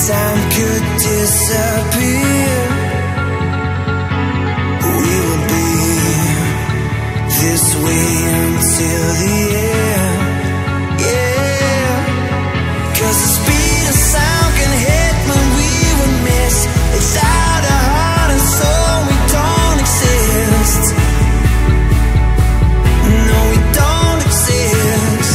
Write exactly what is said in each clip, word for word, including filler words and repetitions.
time could disappear, we will be this way until the end. Yeah, 'cause the speed of sound can hit when we would miss. Without a heart and soul we don't exist. No, we don't exist.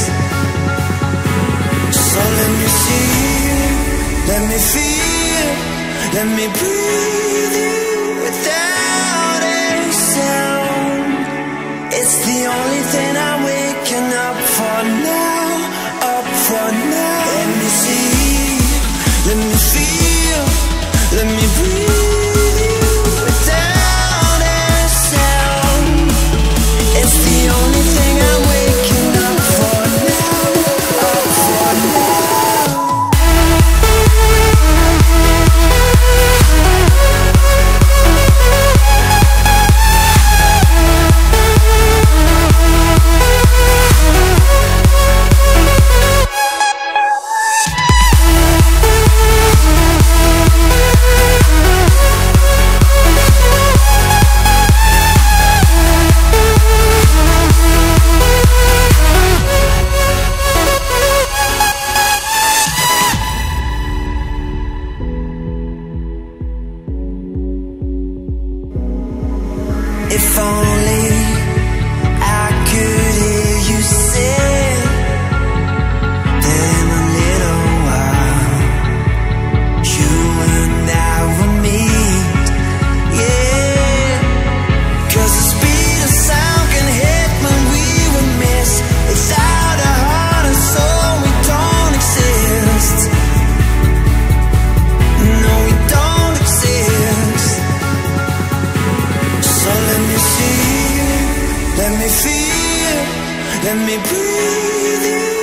So let me see, let me feel, let me breathe you without a sound. It's the only thing I'm waking up for now, up for now. Let me see, let me feel, let me breathe you without a sound. It's the only thing I'm waking up for now, up for now. If only I could hear you say that in a little while you and I will meet. Yeah, 'cause the speed of sound can hit when we would miss. Without a heart and soul we don't exist. No, we don't exist. So let me see, let me feel, let me breathe you